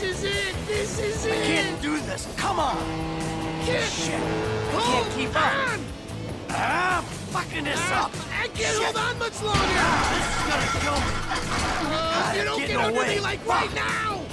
This is it! This is it! I can't do this. Come on. Kid! Shit. I Hold can't keep up. on! I'm fucking this up. I can't hold on much longer! This is gonna kill me. You don't get get under away. me like right now!